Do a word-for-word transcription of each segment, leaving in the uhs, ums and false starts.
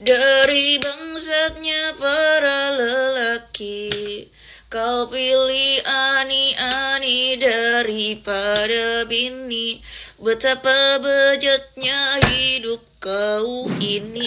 Dari bangsatnya para lelaki, kau pilih ani-ani daripada bini. Betapa bejatnya hidup kau ini.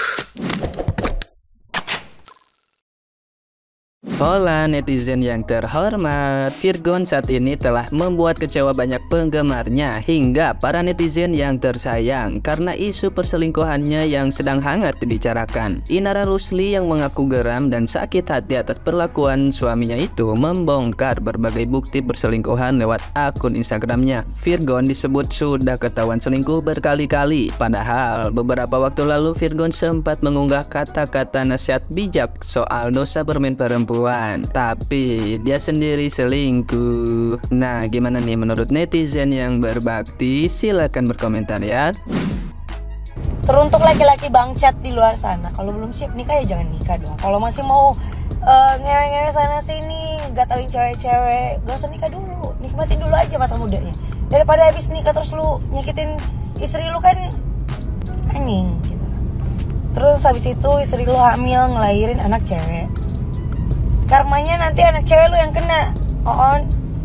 Hola netizen yang terhormat, Virgon saat ini telah membuat kecewa banyak penggemarnya hingga para netizen yang tersayang karena isu perselingkuhannya yang sedang hangat dibicarakan. Inara Rusli yang mengaku geram dan sakit hati atas perlakuan suaminya itu membongkar berbagai bukti perselingkuhan lewat akun Instagramnya. Virgon disebut sudah ketahuan selingkuh berkali-kali, padahal beberapa waktu lalu Virgon sempat mengunggah kata-kata nasihat bijak soal dosa bermain perempuan. Tapi dia sendiri selingkuh. Nah, gimana nih menurut netizen yang berbakti? Silahkan berkomentar ya. Teruntuk laki-laki bangcat di luar sana, kalau belum siap nikah ya jangan nikah dong. Kalau masih mau uh, ngewe-ngewe sana sini, gatalin cewek-cewek, gak usah nikah dulu. Nikmatin dulu aja masa mudanya. Daripada habis nikah terus lu nyakitin istri lu, kan anjing gitu. Terus habis itu istri lu hamil ngelahirin anak cewek, karmanya nanti anak cewek lu yang kena, on.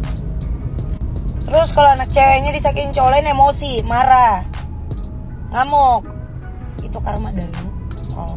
Terus kalau anak ceweknya disakitin cowok lain, emosi, marah, ngamuk, itu karma dari lu. Oh.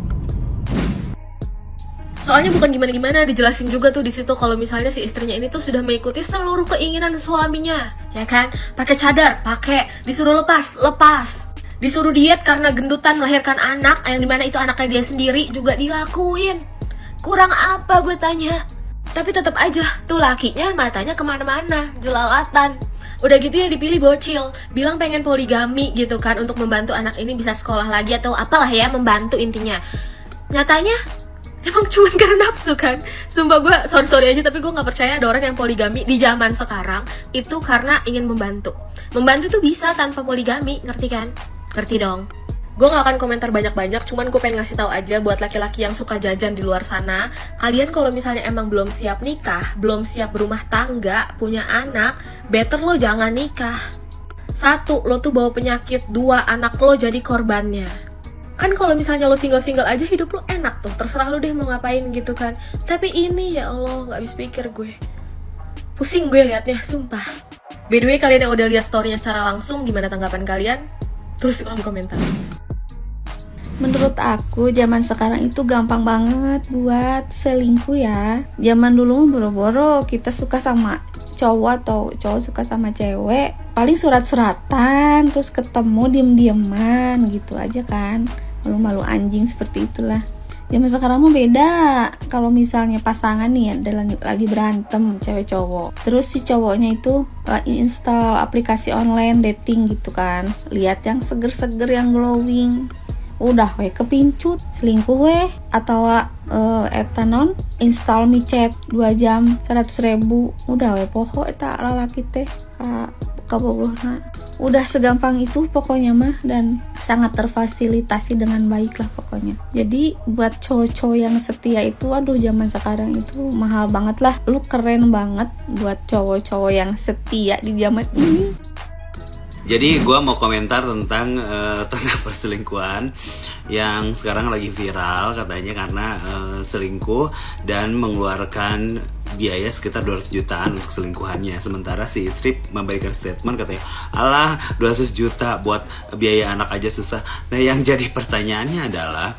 Soalnya bukan gimana-gimana, dijelasin juga tuh di situ kalau misalnya si istrinya ini tuh sudah mengikuti seluruh keinginan suaminya, ya kan? Pakai cadar, pakai, disuruh lepas, lepas. Disuruh diet karena gendutan melahirkan anak, yang dimana itu anaknya dia sendiri juga dilakuin. Kurang apa gue tanya? Tapi tetap aja tuh lakinya matanya kemana-mana, jelalatan. Udah gitu ya dipilih bocil, bilang pengen poligami gitu kan, untuk membantu anak ini bisa sekolah lagi atau apalah ya, membantu intinya. Nyatanya emang cuman karena nafsu kan. Sumpah gue sorry-sorry aja, tapi gue gak percaya ada orang yang poligami di zaman sekarang itu karena ingin membantu. Membantu tuh bisa tanpa poligami, ngerti kan? Ngerti dong. Gue gak akan komentar banyak-banyak, cuman gue pengen ngasih tahu aja buat laki-laki yang suka jajan di luar sana. Kalian kalau misalnya emang belum siap nikah, belum siap berumah tangga, punya anak, better lo jangan nikah. Satu, lo tuh bawa penyakit. Dua, anak lo jadi korbannya. Kan kalau misalnya lo single-single aja hidup lo enak tuh, terserah lo deh mau ngapain gitu kan. Tapi ini ya Allah, gak habis pikir gue. Pusing gue liatnya, sumpah. By the way, kalian yang udah lihat story-nya secara langsung, gimana tanggapan kalian? Terus di kolom komentar. Menurut aku zaman sekarang itu gampang banget buat selingkuh ya. Zaman dulu boro-boro kita suka sama cowok atau cowok suka sama cewek, paling surat-suratan, terus ketemu diem-dieman gitu aja kan. Malu-malu anjing seperti itulah. Zaman sekarang mah beda. Kalau misalnya pasangan nih ada lagi berantem cewek cowok, terus si cowoknya itu install aplikasi online dating gitu kan, lihat yang seger-seger, yang glowing, udah weh kepincut selingkuh weh. Atau uh, etanon install micet dua jam seratus ribu, udah weh poho eta lalaki teh ka kabogohna. Udah segampang itu pokoknya mah, dan sangat terfasilitasi dengan baik lah pokoknya. Jadi buat cowok-cowok yang setia itu, aduh zaman sekarang itu mahal banget lah. Lu keren banget buat cowok-cowok yang setia di zaman ini. Jadi gue mau komentar tentang uh, tentang perselingkuhan yang sekarang lagi viral katanya karena uh, selingkuh dan mengeluarkan biaya sekitar dua ratus jutaan untuk selingkuhannya. Sementara si istri memberikan statement katanya, alah dua ratus juta buat biaya anak aja susah. Nah yang jadi pertanyaannya adalah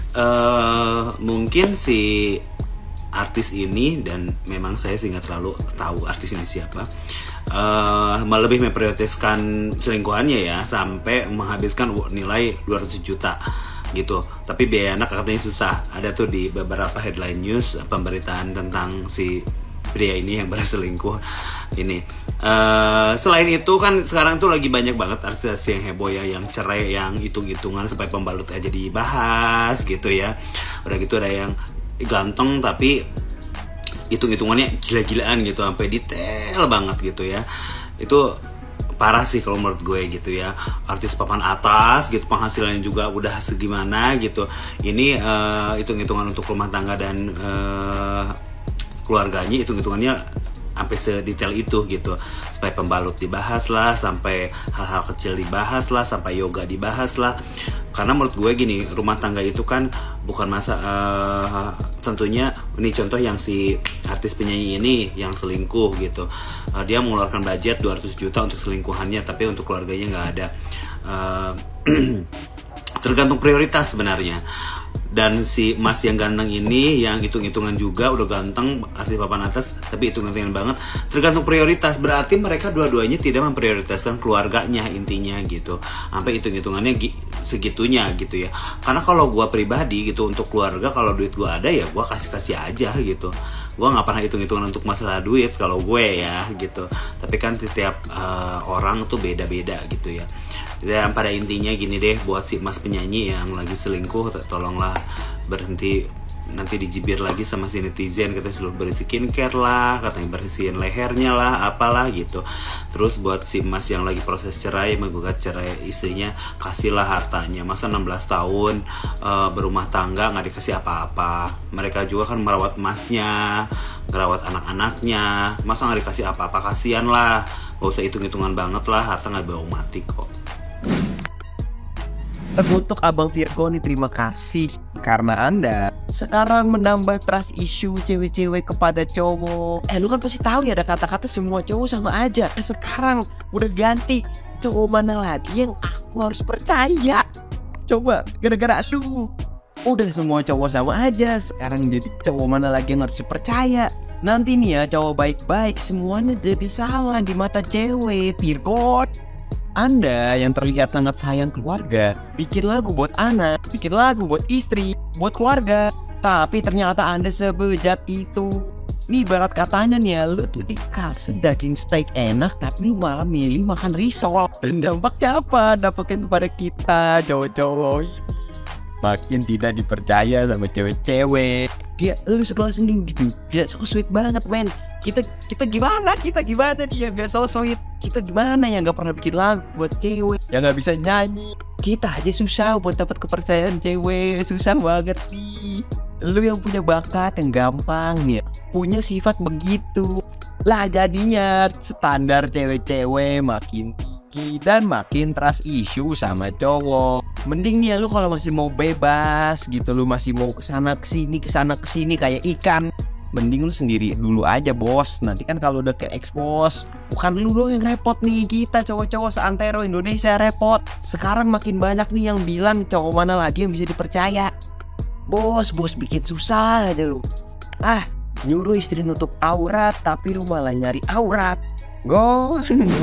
uh, mungkin si artis ini, dan memang saya sih nggak terlalu tahu artis ini siapa, uh, lebih memprioritaskan selingkuhannya ya, sampai menghabiskan nilai dua ratus juta gitu. Tapi biaya anak katanya susah. Ada tuh di beberapa headline news pemberitaan tentang si pria ini yang berselingkuh ini. Uh, selain itu kan sekarang tuh lagi banyak banget artis yang heboh ya, yang cerai, yang hitung-hitungan sampai pembalut aja dibahas gitu ya. Udah gitu ada yang ganteng tapi hitung-hitungannya gila-gilaan gitu, sampai detail banget gitu ya. Itu parah sih kalau menurut gue gitu ya. Artis papan atas gitu, penghasilannya juga udah segimana gitu. Ini uh, hitung-hitungan untuk rumah tangga dan uh, keluarganya, hitung-hitungannya sampai sedetail itu gitu. Sampai pembalut dibahas lah, sampai hal-hal kecil dibahas lah, sampai yoga dibahas lah. Karena menurut gue gini, rumah tangga itu kan bukan masa uh, tentunya ini contoh yang si artis penyanyi ini yang selingkuh gitu, uh, dia mengeluarkan budget dua ratus juta untuk selingkuhannya, tapi untuk keluarganya nggak ada. Uh, tergantung prioritas sebenarnya. Dan si Mas yang ganteng ini yang hitung-hitungan juga udah ganteng, artis papan atas, tapi hitung-hitungan banget, tergantung prioritas. Berarti mereka dua-duanya tidak memprioritaskan keluarganya intinya gitu, sampai hitung-hitungannya segitunya gitu ya. Karena kalau gua pribadi gitu, untuk keluarga kalau duit gua ada ya gua kasih-kasih aja gitu. Gua nggak pernah hitung-hitungan untuk masalah duit kalau gue ya gitu. Tapi kan setiap uh, orang tuh beda-beda gitu ya. Dan pada intinya gini deh, buat si Mas penyanyi yang lagi selingkuh, tolonglah berhenti nanti dijibir lagi sama si netizen, katanya suruh beri skincare lah, katanya bersihin lehernya lah, apalah gitu. Terus buat si Mas yang lagi proses cerai, menggugat cerai istrinya, kasihlah hartanya. Masa enam belas tahun uh, berumah tangga nggak dikasih apa-apa. Mereka juga kan merawat Masnya, merawat anak-anaknya, masa nggak dikasih apa-apa? Kasian lah, gak usah hitung-hitungan banget lah, harta nggak bau mati kok. Untuk Abang Virgo nih, terima kasih karena Anda sekarang menambah trust issue cewek-cewek kepada cowok. Eh lu kan pasti tahu ya ada kata-kata semua cowok sama aja. Eh, sekarang udah ganti, cowok mana lagi yang aku harus percaya? Coba gara-gara lu udah semua cowok sama aja, sekarang jadi cowok mana lagi yang harus dipercaya? Nanti nih ya cowok baik-baik semuanya jadi salah di mata cewek. Virgo, Anda yang terlihat sangat sayang keluarga, bikin lagu buat anak, bikin lagu buat istri, buat keluarga, tapi ternyata Anda sebejat itu. Nih barat katanya nih ya, lu tuh dikasih daging steak enak, tapi lu malah milih makan risol. Dan dampaknya apa? Dampaknya kepada kita cowok-cowok makin tidak dipercaya sama cewek-cewek. Dia lu sekolah sendiri gitu, dia so sweet banget men. Kita kita gimana? Kita gimana dia gak so sweet? Kita gimana yang gak pernah bikin lagu buat cewek, yang gak bisa nyanyi? Kita aja susah buat dapat kepercayaan cewek, susah banget nih. Lu yang punya bakat yang gampang nih, punya sifat begitu. Lah jadinya standar cewek-cewek makin tinggi dan makin trust issue sama cowok. Mending nih ya lu kalau masih mau bebas gitu, lu masih mau kesana kesini kesana kesini kayak ikan, mending lu sendiri dulu aja bos. Nanti kan kalau udah ke expose, bukan lu doang yang repot nih, kita cowok-cowok seantero Indonesia repot. Sekarang makin banyak nih yang bilang cowok mana lagi yang bisa dipercaya. Bos, bos bikin susah aja lu. Ah, nyuruh istri nutup aurat tapi lu malah nyari aurat. Go.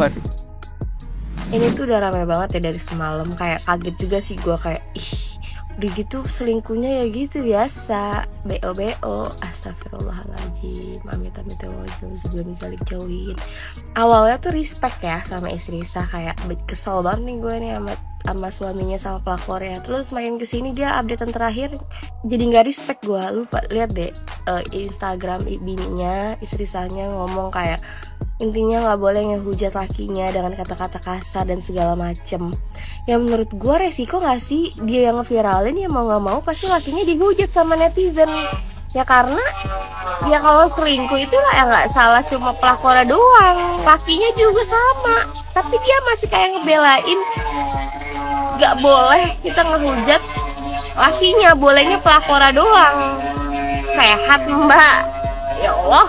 Ini tuh udah rame banget ya dari semalam, kayak kaget juga sih gue, kayak ih udah gitu selingkuhnya ya gitu biasa, B O B O, astagfirullahaladzim, amit amit sebelum bisa dijauhin. Awalnya tuh respect ya sama istri Sah, kayak kesel banget nih gue nih sama sama suaminya, sama pelakornya. Terus makin kesini dia updatean terakhir jadi nggak respect gue. Lupa lihat deh uh, Instagram bininya, istri Sahnya ngomong kayak intinya nggak boleh ngehujat lakinya dengan kata-kata kasar dan segala macem. Ya menurut gue resiko nggak sih dia yang ngeviralin, ya mau nggak mau pasti lakinya dihujat sama netizen. Ya karena ya kalau selingkuh itu lah yang nggak salah cuma pelakornya doang, lakinya juga sama. Tapi dia masih kayak ngebelain nggak boleh kita ngehujat lakinya, bolehnya pelakora doang. Sehat mbak, ya Allah.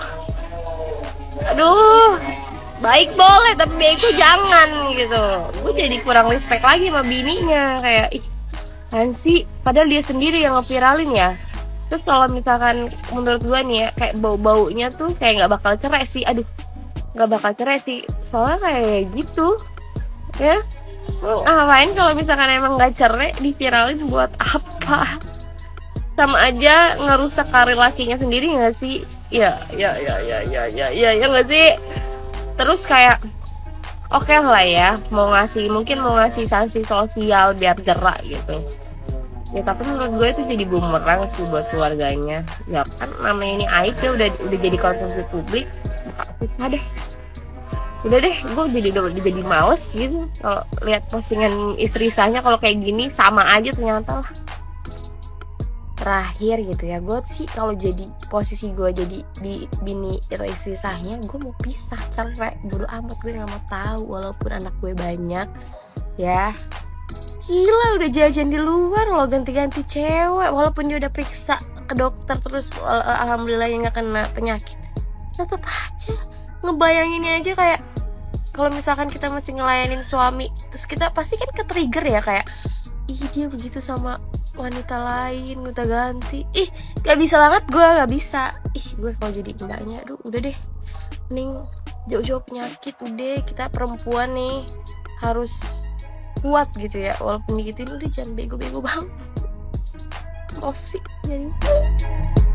Aduh, baik boleh tapi bego jangan gitu. Gue jadi kurang respect lagi sama bininya, kayak ih kan sih, padahal dia sendiri yang ngeviralin ya. Terus kalau misalkan menurut gue nih ya, kayak bau-baunya tuh kayak nggak bakal cerai sih. Aduh, nggak bakal cerai sih, soalnya kayak gitu ya. Ngapain kalau misalkan emang nggak cerai, diviralin buat apa? Sama aja ngerusak karir lakinya sendiri nggak sih? Ya, ya, ya, ya, ya, ya, ya, ya nggak sih? Terus kayak oke okay lah ya, mau ngasih, mungkin mau ngasih sanksi sosial biar gerak gitu. Ya tapi menurut gue itu jadi bumerang sih buat keluarganya. Ya kan namanya ini aib ya, udah udah jadi konsumsi publik. Bisa deh. Udah deh, gue jadi udah jadi males gitu kalau lihat postingan istri Sahnya kalau kayak gini, sama aja ternyata lah. Terakhir gitu ya, gue sih kalau jadi posisi gue jadi di bini atau istri Sahnya, gue mau pisah, cerai, bodo amat, gue nggak mau tahu walaupun anak gue banyak ya. Gila, udah jajan di luar loh, ganti-ganti cewek. Walaupun dia udah periksa ke dokter terus al- alhamdulillah yang gak kena penyakit, tetep aja ngebayanginnya aja kayak kalau misalkan kita masih ngelayanin suami, terus kita pasti kan ke-trigger ya, kayak ih dia begitu sama wanita lain, minta ganti. Ih gak bisa banget, gue gak bisa. Ih gue kalau jadi mbaknya, aduh udah deh, mending jauh-jauh penyakit. Udah, kita perempuan nih harus kuat gitu ya, walaupun digituin udah jangan bego-bego banget, emosi jadi.